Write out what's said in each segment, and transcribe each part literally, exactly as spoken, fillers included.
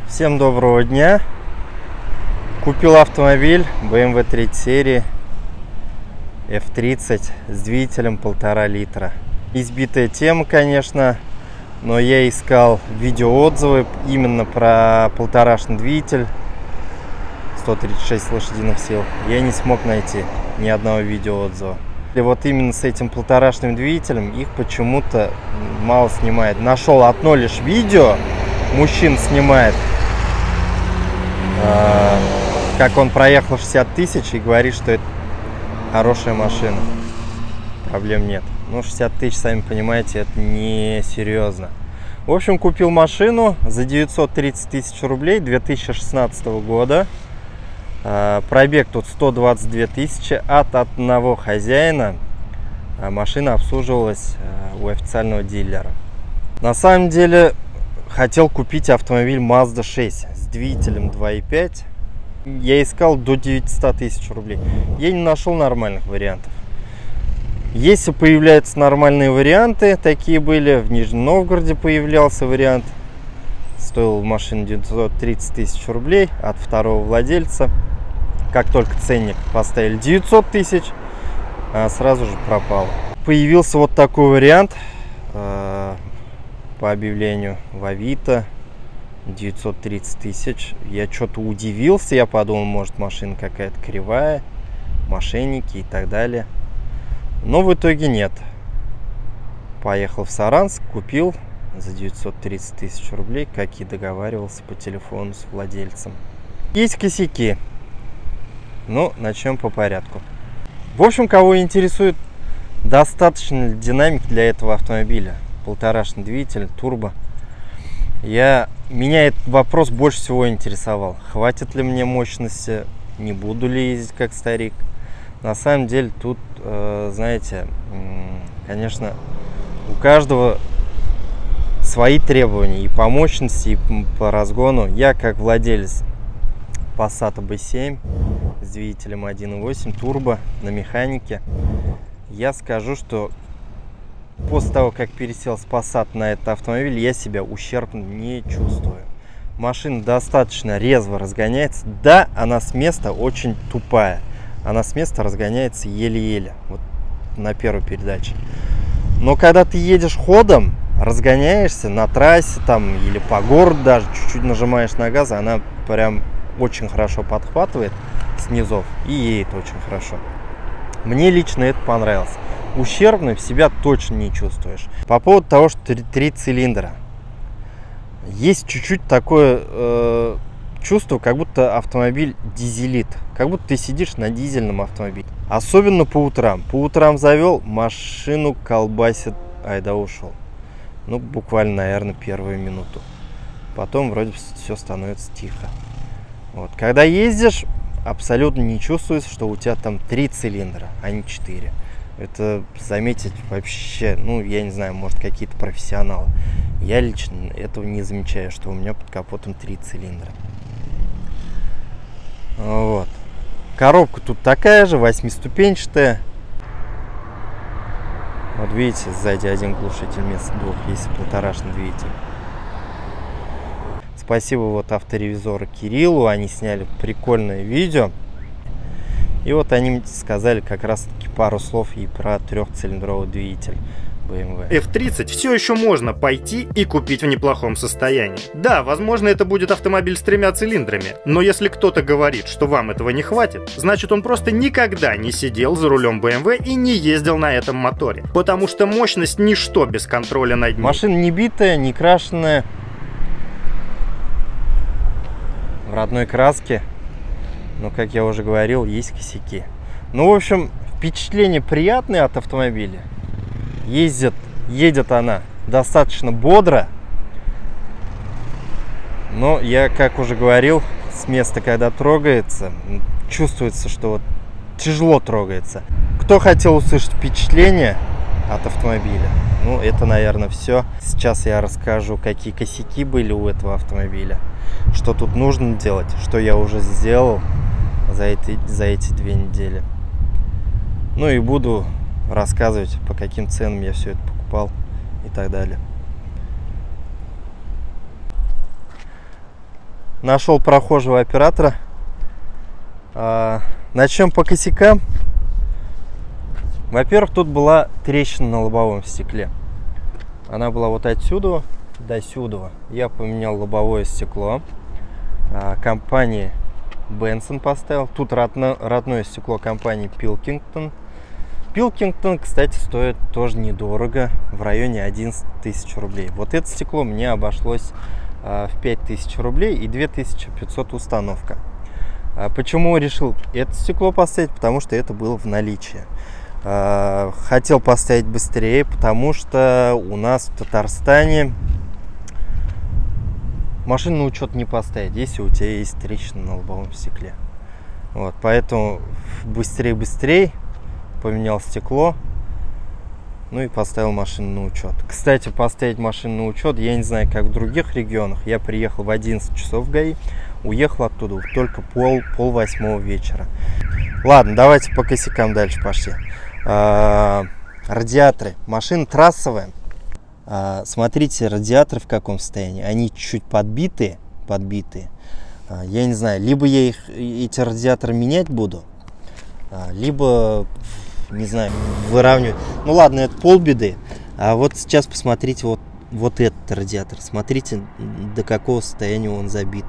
Всем доброго дня. Купил автомобиль бэ эм вэ третьей серии эф тридцать с двигателем полтора литра. Избитая тема, конечно, но я искал видеоотзывы именно про полторашный двигатель сто тридцать шесть лошадиных сил. Я не смог найти ни одного видеоотзыва. И вот именно с этим полторашным двигателем их почему-то мало снимает. Нашел одно лишь видео, мужчин снимает, как он проехал шестьдесят тысяч и говорит, что это хорошая машина. Проблем нет. Ну, шестьдесят тысяч, сами понимаете, это не серьезно. В общем, купил машину за девятьсот тридцать тысяч рублей две тысячи шестнадцатого года. Пробег тут сто двадцать две тысячи. От одного хозяина машина обслуживалась у официального дилера. На самом деле, хотел купить автомобиль мазда шесть с двигателем два и пять. Я искал до девятисот тысяч рублей. Я не нашел нормальных вариантов. Если появляются нормальные варианты, такие были, в Нижнем Новгороде появлялся вариант. Стоил машина девятьсот тридцать тысяч рублей от второго владельца. Как только ценник поставили девятьсот тысяч, сразу же пропал. Появился вот такой вариант по объявлению в Авито. девятьсот тридцать тысяч. Я что-то удивился, я подумал, может, машина какая-то кривая, мошенники и так далее. Но в итоге нет. Поехал в Саранск, купил за девятьсот тридцать тысяч рублей, как и договаривался по телефону с владельцем. Есть косяки. Ну, начнем по порядку. В общем, кого интересует, достаточно ли динамики для этого автомобиля? Полторашный двигатель, турбо. Я, меня этот вопрос больше всего интересовал. Хватит ли мне мощности? Не буду ли ездить как старик? На самом деле тут, э, знаете, конечно, у каждого свои требования и по мощности, и по разгону. Я, как владелец Passat бэ семь с двигателем один и восемь турбо на механике, я скажу, что после того, как пересел с Passat на этот автомобиль, я себя ущербным не чувствую. Машина достаточно резво разгоняется. Да, она с места очень тупая. Она с места разгоняется еле-еле. Вот на первой передаче. Но когда ты едешь ходом, разгоняешься на трассе там или по городу даже, чуть-чуть нажимаешь на газ, она прям очень хорошо подхватывает с низов и едет очень хорошо. Мне лично это понравилось. Ущербным в себя точно не чувствуешь. По поводу того, что три цилиндра. Есть чуть-чуть такое э, чувство, как будто автомобиль дизелит. Как будто ты сидишь на дизельном автомобиле. Особенно по утрам. По утрам завел, машину колбасит, айда ушел. Ну, буквально, наверное, первую минуту. Потом вроде все становится тихо. Вот. Когда ездишь, абсолютно не чувствуется, что у тебя там три цилиндра, а не четыре. Это заметить вообще, ну, я не знаю, может, какие-то профессионалы. Я лично этого не замечаю, что у меня под капотом три цилиндра. Вот. Коробка тут такая же, восьмиступенчатая. Вот видите, сзади один глушитель вместо двух, есть полторашный двигатель. Спасибо вот авторевизору Кириллу, они сняли прикольное видео. И вот они сказали как раз таки пару слов и про трехцилиндровый двигатель бэ эм вэ. эф тридцать все еще можно пойти и купить в неплохом состоянии. Да, возможно, это будет автомобиль с тремя цилиндрами, но если кто-то говорит, что вам этого не хватит, значит он просто никогда не сидел за рулем бэ эм вэ и не ездил на этом моторе. Потому что мощность ничто без контроля над ней. Машина не битая, не крашеная, в родной краске. Но, как я уже говорил, есть косяки. Ну, в общем, впечатление приятное от автомобиля. Ездит, едет она достаточно бодро. Но я, как уже говорил, с места, когда трогается, чувствуется, что вот тяжело трогается. Кто хотел услышать впечатление от автомобиля? Ну, это, наверное, все. Сейчас я расскажу, какие косяки были у этого автомобиля. Что тут нужно делать, что я уже сделал за эти, за эти две недели. Ну и буду рассказывать, по каким ценам я все это покупал и так далее. нашел прохожего оператора. А, начнем по косякам. Во-первых, тут была трещина на лобовом стекле. Она была вот отсюда до сюда. Я поменял лобовое стекло. А, компании Benson поставил. Тут родно, родное стекло компании Pilkington. Pilkington, кстати, стоит тоже недорого, в районе одиннадцать тысяч рублей. Вот это стекло мне обошлось а, в пять тысяч рублей и две тысячи пятьсот установка. А почему решил это стекло поставить? Потому что это было в наличии. А, хотел поставить быстрее, потому что у нас в Татарстане машину на учет не поставить, если у тебя есть трещина на лобовом стекле. Вот, поэтому быстрее-быстрее поменял стекло, ну и поставил машину на учет. Кстати, поставить машину на учет, я не знаю, как в других регионах. Я приехал в одиннадцать часов в ГАИ, уехал оттуда только пол, пол восьмого вечера. Ладно, давайте по косякам дальше пошли. А, радиаторы. Машина трассовая. А, смотрите, радиаторы в каком состоянии. Они чуть-чуть подбитые, подбитые. А, я не знаю, либо я их, эти радиаторы менять буду, а, либо, не знаю, выравнивать. Ну ладно, это полбеды. А вот сейчас посмотрите вот, вот этот радиатор. Смотрите, до какого состояния он забит.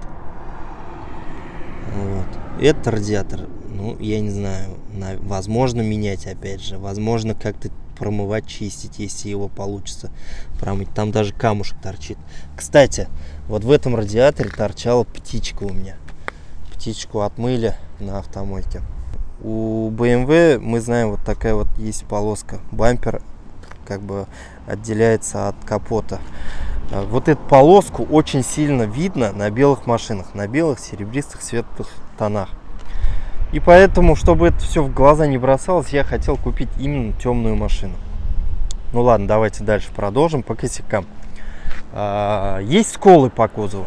Вот. Этот радиатор, ну, я не знаю, возможно менять опять же. Возможно как-то промывать, чистить, если его получится промыть. Там даже камушек торчит. Кстати, вот в этом радиаторе торчала птичка у меня. Птичку отмыли на автомойке. У бэ эм вэ, мы знаем, вот такая вот есть полоска. Бампер как бы отделяется от капота. Вот эту полоску очень сильно видно на белых машинах, на белых, серебристых, светлых тонах. И поэтому, чтобы это все в глаза не бросалось, я хотел купить именно темную машину. Ну ладно, давайте дальше продолжим по косякам. Есть сколы по кузову.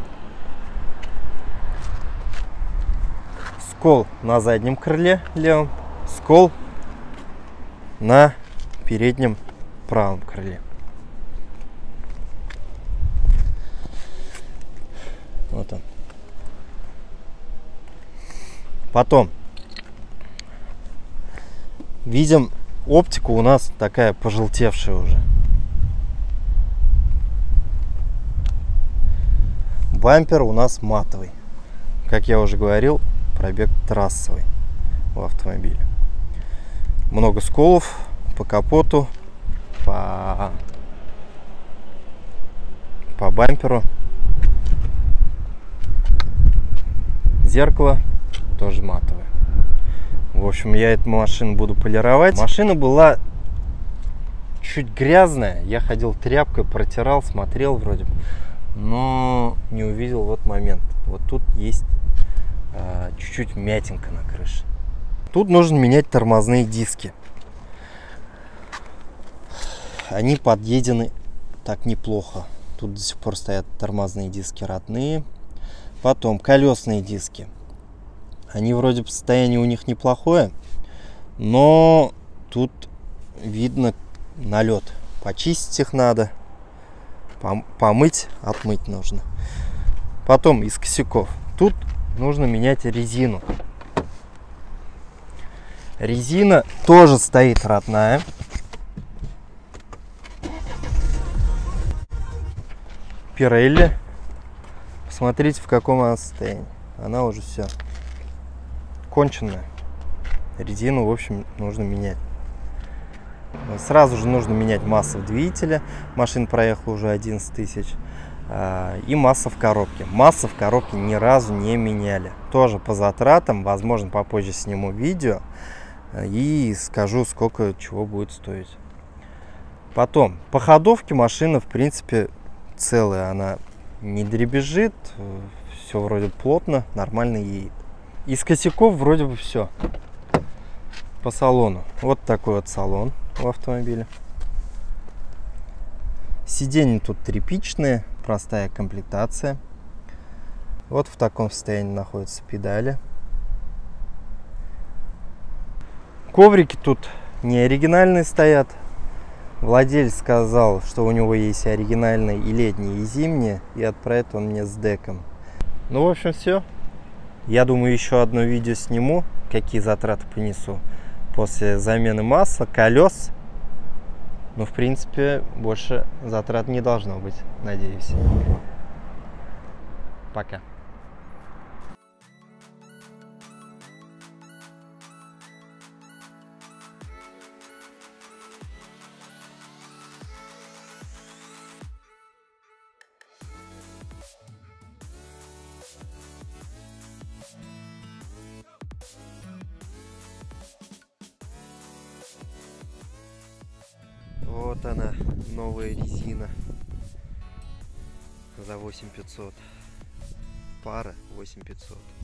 Скол на заднем крыле левом, скол на переднем правом крыле. Вот он. Потом видим, оптика у нас такая пожелтевшая уже. Бампер у нас матовый. Как я уже говорил, пробег трассовый в автомобиле. Много сколов по капоту, по, по бамперу. Зеркало тоже матовое. В общем, я эту машину буду полировать. Машина была чуть грязная. Я ходил тряпкой, протирал, смотрел вроде бы, но не увидел вот момент. Вот тут есть а, чуть-чуть мятинка на крыше. Тут нужно менять тормозные диски. Они подъедены так неплохо. Тут до сих пор стоят тормозные диски родные. Потом колесные диски. Они вроде бы состояние у них неплохое, но тут видно налет. Почистить их надо, помыть, отмыть нужно. Потом из косяков. Тут нужно менять резину. Резина тоже стоит родная. Pirelli. Посмотрите, в каком она состоянии. Она уже все конченая. Резину, в общем, нужно менять. Сразу же нужно менять массу в двигателе. Машина проехала уже одиннадцать тысяч. И масса в коробке. Масса в коробке ни разу не меняли. Тоже по затратам. Возможно, попозже сниму видео и скажу, сколько чего будет стоить. Потом, по ходовке машина, в принципе, целая. Она не дребезжит. Все вроде плотно, нормально едет. Из косяков вроде бы все. По салону. Вот такой вот салон в автомобиле. Сиденья тут тряпичные, простая комплектация. Вот в таком состоянии находятся педали. Коврики тут не оригинальные стоят. Владелец сказал, что у него есть оригинальные и летние, и зимние, и отправит он мне с деком. Ну, в общем, все. Я думаю, еще одно видео сниму, какие затраты понесу после замены масла, колес. Но, в принципе, больше затрат не должно быть, надеюсь. Пока. Вот она, новая резина за восемь тысяч пятьсот. Пара восемь тысяч пятьсот.